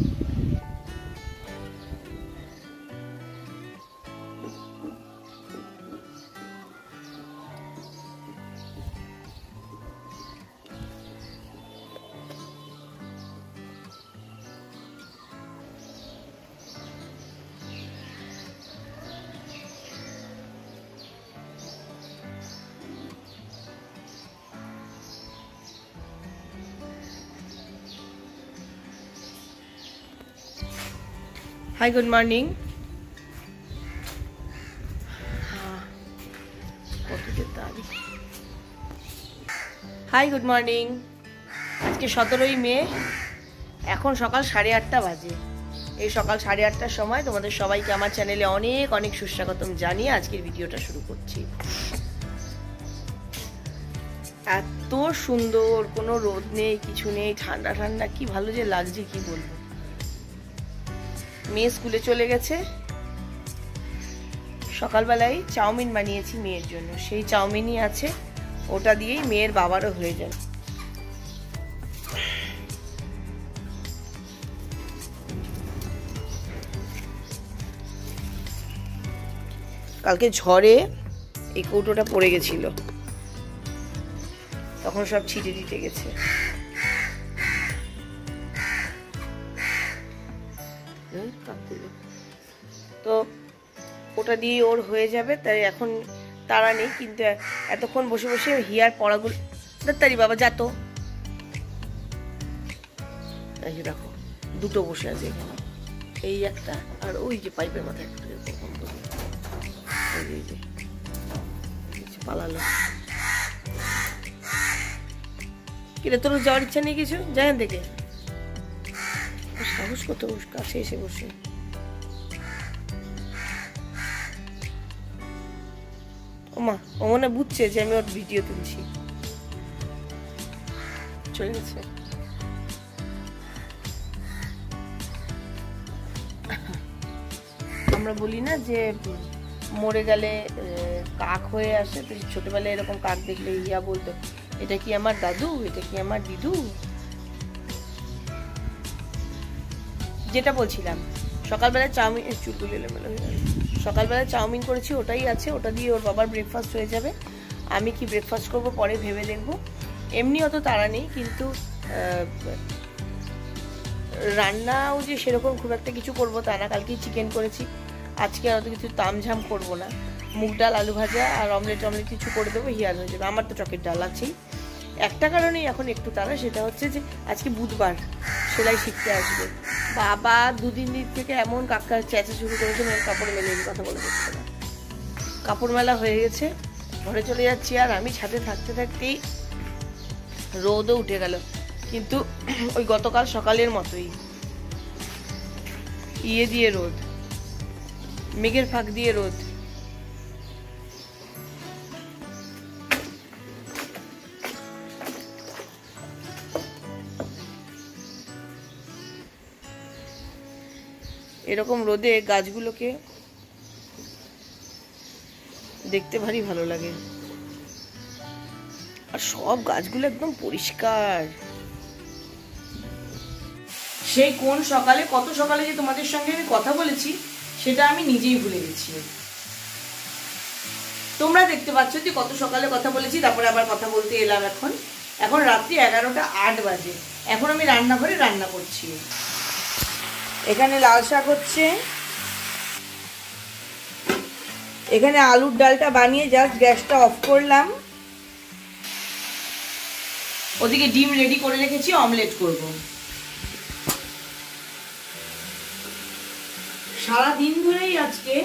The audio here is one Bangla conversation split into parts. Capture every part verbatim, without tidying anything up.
Hi, good morning. Hi, good morning. আজকে সতেরোই মে, এখন সকাল সাড়ে আটটা বাজে। এই সকাল সাড়ে আটটার সময় তোমাদের সবাইকে আমার চ্যানেলে অনেক অনেক সুস্বাগতম জানিয়ে আজকের ভিডিওটা শুরু করছি। এত সুন্দর, কোনো রোদ নেই, কিছু নেই, ঠান্ডা ঠান্ডা, কি ভালো যে লাগছে কি বলবো। মেয়ে স্কুলে চলে গেছে। সকালবেলায় চাউমিন বানিয়েছি মেয়ের জন্য, সেই চাউমিনই আছে, ওটা দিয়েই মেয়ের বাবারও হয়ে যাবে। কালকে ঝড়ে এই কৌটোটা পড়ে গেছিল, তখন সব ছিটে ছিটে গেছে। তো ওটা দিয়ে ওর হয়ে যাবে, তাই এখন তাড়া নেই। কিন্তু এতক্ষণ বসে বসে হিয়ার পড়াগুলো, তাড়াতাড়ি বাবা যা তো। এই যে দেখো দুটো বসে আছে এখানে, এই একটা আর ওই যে পাইপের মাথায় একটা পালালো। কিরে তোর যাওয়ার ইচ্ছা নেই কিছু? যেখান থেকে সাহস কত কাছে এসে বসে। ওমা, ও মনে বুঝছে যে আমি ওর ভিডিও তুলছি, চলে গেছে। আমরা বলি না যে মরে গেলে কাক হয়ে আসে, তো ছোটবেলায় এরকম কাক দেখলে ইয়া বলতো, এটা কি আমার দাদু, এটা কি আমার দিদু। যেটা বলছিলাম, সকালবেলা চাউমিন, চুলগুলো এলোমেলো হয়ে গেল। সকালবেলা চাউমিন করেছি, ওটাই আছে, ওটা দিয়ে ওর বাবার ব্রেকফাস্ট হয়ে যাবে। আমি কি ব্রেকফাস্ট করব পরে ভেবে দেখব। এমনি অত তাড়া নেই, কিন্তু রান্নাও যে সেরকম খুব একটা কিছু করবো তা না। কালকেই চিকেন করেছি, আজকে অত কিছু তামঝাম করবো না। মুগ ডাল, আলু ভাজা আর অমলেট অমলেট কিছু করে দেবো, হিয়ার হয়ে যাবে। আমার তো চকের ডাল আছেই। একটা কারণেই এখন একটু তাড়া, সেটা হচ্ছে যে আজকে বুধবার, সেলাই শিখতে আসবে বাবা। দুদিন দিন থেকে এমন কাকা চেঁচা শুরু করেছে, মানে কাপড় মেলে কথা বলে দিচ্ছে না। কাপড় মেলা হয়ে গেছে, ঘরে চলে যাচ্ছি। আর আমি ছাদে থাকতে থাকতেই রোদও উঠে গেল, কিন্তু ওই গতকাল সকালের মতোই ইয়ে দিয়ে রোদ, মেঘের ফাঁক দিয়ে রোদ। এরকম রোদে গাছগুলোকে দেখতে ভারী ভালো লাগে, আর সব গাছগুলো একদম পরিষ্কার। সেই কোন সকালে, কত সকালে যে তোমাদের সঙ্গে আমি কথা বলেছি সেটা আমি নিজেই ভুলে গেছি। তোমরা দেখতে পাচ্ছ যে কত সকালে কথা বলেছি, তারপরে আবার কথা বলতে এলাম। এখন এখন রাত্রি এগারোটা আট বাজে। এখন আমি রান্নাঘরে রান্না করছি। এখানে লাল শাক হচ্ছে, এখানে আলুর ডালটা বানিয়ে জাস্ট গ্যাসটা অফ করলাম। ওদিকে ডিম রেডি করে রেখেছি, অমলেট করব। সারা দিন ধরেই আজকে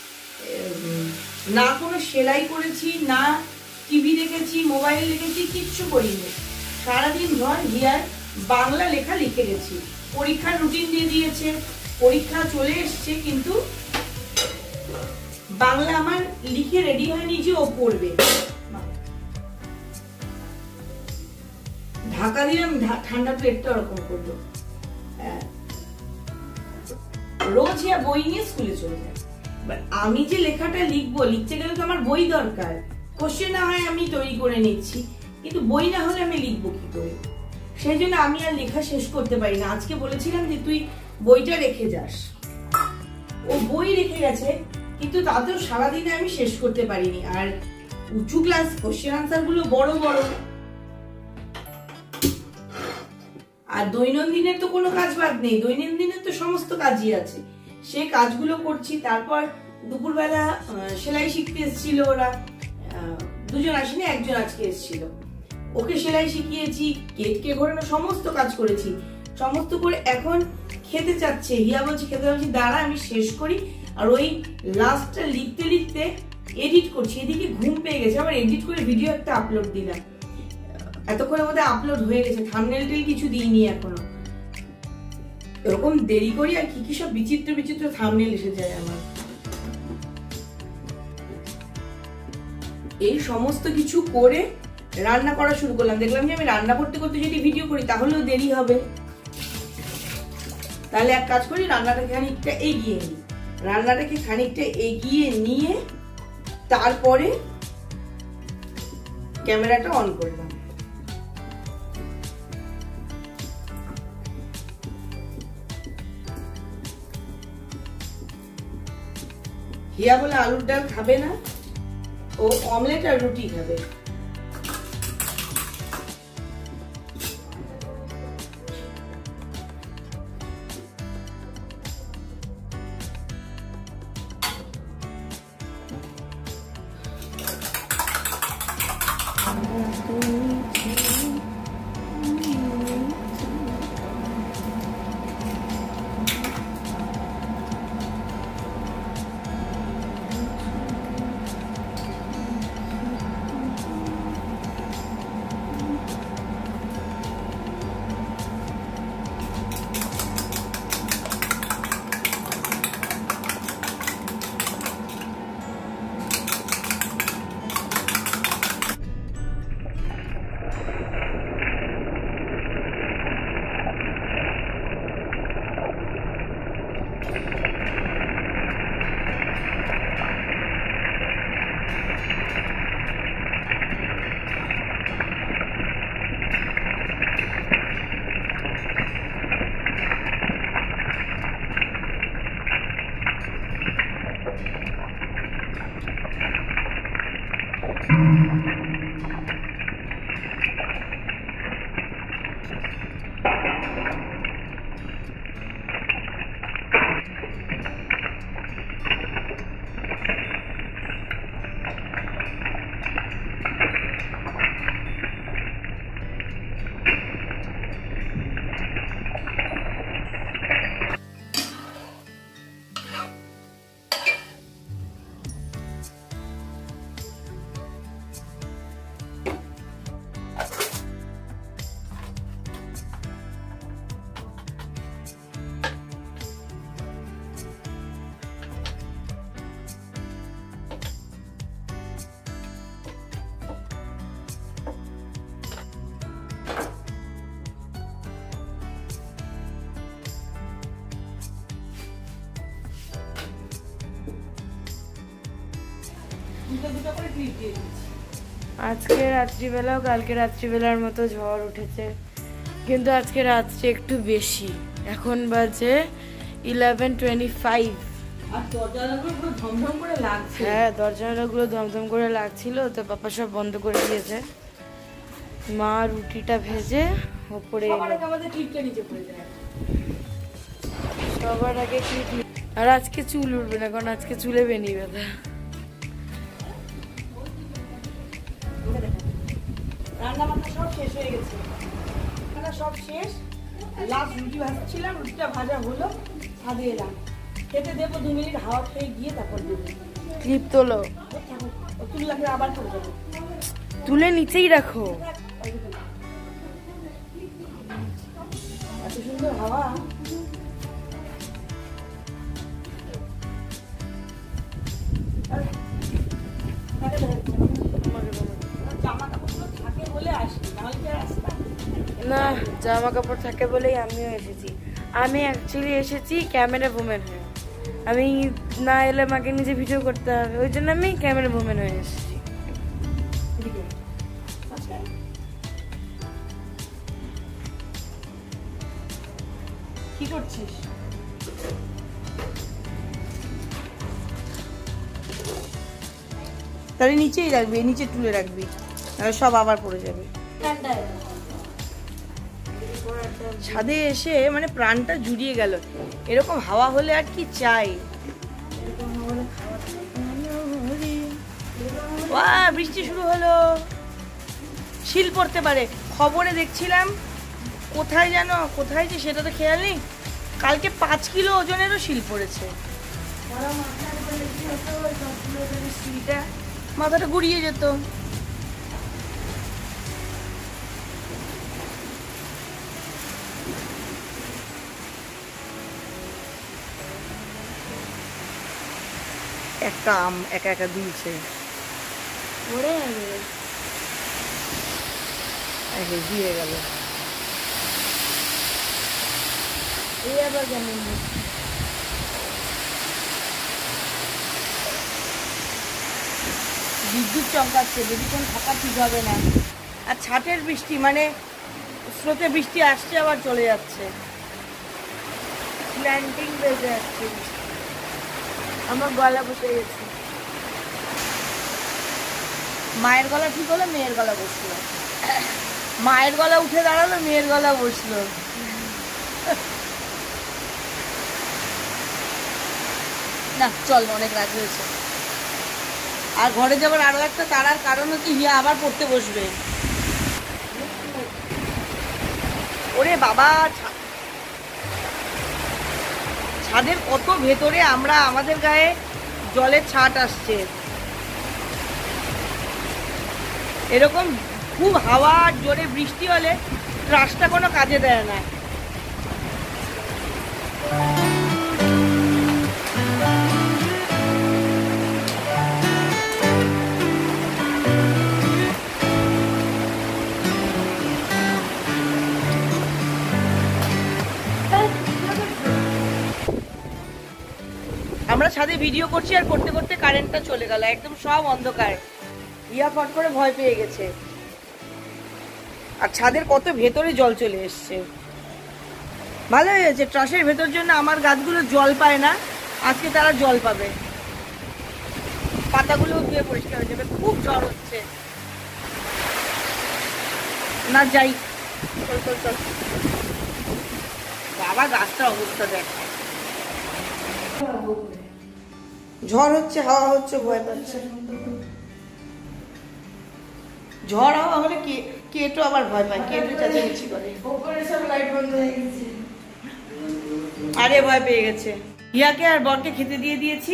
না কোনো সেলাই করেছি, না টিভি দেখেছি, মোবাইল দেখেছি, কিচ্ছু করিনি। সারাদিন ধর হিয়ার বাংলা লেখা লিখে গেছি। পরীক্ষার রুটিন দিয়ে দিয়েছে, পরীক্ষা চলে এসছে, কিন্তু বাংলা আমার লিখে রেডি হয়নি যে ও পড়বে। ঢাকা দিলাম, ঠান্ডা প্লেটটা ওরকম করলো। রোজ ইয়া বই নিয়ে স্কুলে চলে যায়। আমি যে লেখাটা লিখবো, লিখতে গেলে তো আমার বই দরকার। কোশ্চেন না হয় আমি তৈরি করে নিচ্ছি, কিন্তু বই না হলে আমি লিখবো কি করে? সেই জন্য আমি আর লেখা শেষ করতে পারি না। আজকে বলেছিলাম যে তুই বইটা রেখে যাস। ও বই রেখে গেছে, কিন্তু তাতেও সারাদিনে আমি শেষ করতে পারিনি। আর উঁচু ক্লাস কোশ্চেন আনসার গুলো বড় বড়, আর দৈনন্দিনের তো কোনো কাজ বাদ নেই, দৈনন্দিনের তো সমস্ত কাজই আছে, সে কাজগুলো করছি। তারপর দুপুরবেলা সেলাই শিখতে এসেছিল ওরা, দুজন আসেনি, একজন আজকে এসেছিল, ওকে সেলাই শিখিয়েছি, কেটকে ঘোরানো, সমস্ত কাজ করেছি। সমস্ত করে এখন খেতে চাচ্ছে, হিয়া বলছে খেতে যাচ্ছি, দাঁড়া আমি শেষ করি। আর ওই লাস্টটা লিখতে লিখতে এডিট করছি, এদিকে ঘুম পেয়ে গেছে, আবার এডিট করে ভিডিও একটা আপলোড দিলাম, এতক্ষণের মধ্যে আপলোড হয়ে গেছে, থাম্বনেল টেল কিছু দিইনি এখনো। এরকম দেরি করি আর কি কি সব বিচিত্র বিচিত্র থাম্বনেল এসে যায় আমার। এই সমস্ত কিছু করে রান্না করা শুরু করলাম, দেখলাম যে আমি রান্না করতে করতে যদি ভিডিও করি তাহলেও দেরি হবে। তাহলে এক কাজ করি, রান্নাটাকে খানিকটা এগিয়ে নিই, রান্নাটাকে খানিকটা এগিয়ে নিয়ে তারপরে ক্যামেরাটা অন করলাম। হিয়া বলে আলুর ডাল খাবে না, ও অমলেট আর রুটি খাবে। আজকে রাত্রিবেলাও কালকে রাত্রিবেলার মতো ঝড় উঠেছে, কিন্তু আজকে রাত্রে একটু বেশি। এখন বাজে ইলেভেন টোয়েন্টি ফাইভ। হ্যাঁ, দরজাগুলো ধমধম করে লাগছিল, তো পাপা সব বন্ধ করে দিয়েছে। মা রুটিটা ভেজে ওপরে সবার আগে ক্লিপ। আর আজকে চুল উঠবে না, কারণ আজকে চুলে বেনি ব্যথা। রান্না বান্না সব শেষ হয়ে গেছে, রান্না সব শেষ। লাস্ট রুটি ভাজছিলাম, রুটিটা ভাজা হলো, ছাদে এলাম, খেতে দেবো, দু মিনিট হাওয়া খেয়ে গিয়ে তারপর দেবো। ক্লিপ তোলো, তুলে লাগলে আবার করে দেবো, তুলে নিচেই রাখো। এত সুন্দর হাওয়া। না, জামা কাপড় থাকে বলেই আমিও এসেছি। আমি অ্যাকচুয়ালি এসেছি ক্যামেরা ওম্যান হয়ে। আমি না এলে মাকে নিজে ভিডিও করতে হবে, ওই জন্য আমি ক্যামেরা ওম্যান হয়ে এসেছি। কি করছিস? তাহলে নিচেই রাখবি, নিচে তুলে রাখবি, তাহলে সব আবার পড়ে যাবে। ছাদে এসে মানে প্রাণটা জুড়িয়ে গেল। এরকম হাওয়া হলে আর কি চাই। বাহ, বৃষ্টি শুরু হলো, শিল পড়তে পারে। খবরে দেখছিলাম কোথায় যেন, কোথায় যে সেটা তো খেয়াল নেই, কালকে পাঁচ কিলো ওজনেরও শিল পড়েছে। মাথাটা ঘুরিয়ে যেত। একটা আম একা একা দুলছে, দিয়ে গেল। বিদ্যুৎ চমকাচ্ছে, বেশিক্ষণ থাকা ঠিক হবে না। আর ছাটের বৃষ্টি মানে স্রোতে বৃষ্টি আসছে আবার চলে যাচ্ছে, প্ল্যান্টিং বেজে যাচ্ছে। আমার গলা বসে গেছে। মায়ের গলা ঠিক হলো, মেয়ের গলা বসলো। মায়ের গলা উঠে দাঁড়ালো, মেয়ের গলা বসলো। না চল, অনেক রাত হয়েছে। আর ঘরে যাবার আরো একটা তাড়ার কারণ হচ্ছে হিয়া আবার পড়তে বসবে। ওরে বাবা, ছাদের কত ভেতরে আমরা, আমাদের গায়ে জলের ছাট আসছে। এরকম খুব হাওয়া জোরে বৃষ্টি হলে রাস্তা কোনো কাজে দেয় না। আমরা ছাদে ভিডিও করছি আর করতে করতে কারেন্টটা চলে গেল, একদম সব অন্ধকার। ইয়া ফট করে ভয় পেয়ে গেছে। আর ছাদের কত ভেতরে জল চলে এসছে। ভালো হয়েছে, ট্রাসের ভেতর জন্য আমার গাছগুলো জল পায় না, আজকে তারা জল পাবে। পাতাগুলো ধুয়ে পরিষ্কার হয়ে যাবে। খুব জ্বর হচ্ছে না, যাই চল চল চল। বাবা, গাছটার অবস্থা দেখ। ঝড় হচ্ছে, হাওয়া হচ্ছে, ভয় পাচ্ছে। ঝড় হাওয়া হলে কে কেটো আবার ভয় পায়, কেটো চেঁচামেচি করে। আরে ভয় পেয়ে গেছে। ইয়াকে আর বরকে খেতে দিয়ে দিয়েছি।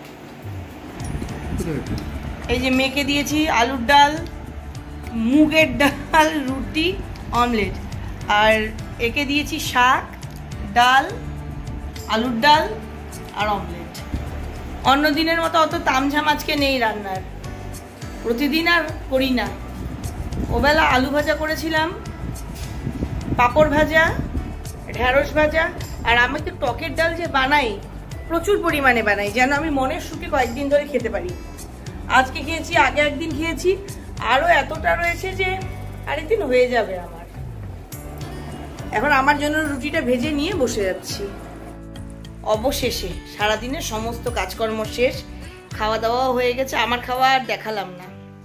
এই যে মেয়েকে দিয়েছি আলুর ডাল, মুগের ডাল, রুটি, অমলেট। আর একে দিয়েছি শাক, ডাল, আলুর ডাল আর অমলেট। অন্য দিনের মতো অত তামঝাম আজকে নেই রান্নার, প্রতিদিন আর করি না। ওবেলা আলু ভাজা করেছিলাম, পাঁপড় ভাজা, ঢেঁড়স ভাজা। আর আমি তো টকের ডাল যে বানাই, প্রচুর পরিমাণে বানাই, যেন আমি মনের সুখে কয়েকদিন ধরে খেতে পারি। আজকে খেয়েছি, আগে একদিন খেয়েছি, আরও এতটা রয়েছে যে আরেকদিন হয়ে যাবে আমার। এখন আমার জন্য রুটিটা ভেজে নিয়ে বসে যাচ্ছি। অবশেষে সারাদিনের সমস্ত কাজকর্ম শেষ, খাওয়া দাওয়াও হয়ে গেছে। আমার খাওয়া আর দেখালাম না,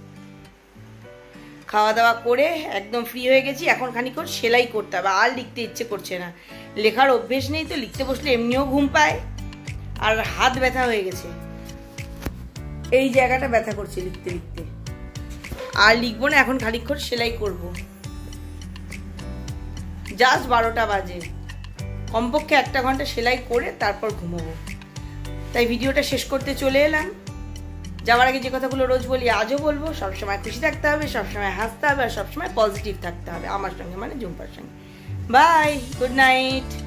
খাওয়া দাওয়া করে একদম ফ্রি হয়ে গেছি। এখন খানিকক্ষণ সেলাই করতে হবে, আর লিখতে ইচ্ছে করছে না। লেখার অভ্যেস নেই তো, লিখতে বসলে এমনিও ঘুম পায়, আর হাত ব্যথা হয়ে গেছে, এই জায়গাটা ব্যথা করছে লিখতে লিখতে। আর লিখবো না, এখন খানিকক্ষণ সেলাই করব। জাস্ট বারোটা বাজে, কমপক্ষে একটা ঘন্টা সেলাই করে তারপর ঘুমোবো। তাই ভিডিওটা শেষ করতে চলে এলাম। যাওয়ার আগে যে কথাগুলো রোজ বলি আজও বলবো, সবসময় খুশি থাকতে হবে, সবসময় হাসতে হবে, আর সবসময় পজিটিভ থাকতে হবে আমার সঙ্গে, মানে ঝুম্পার সঙ্গে। Bye, good night.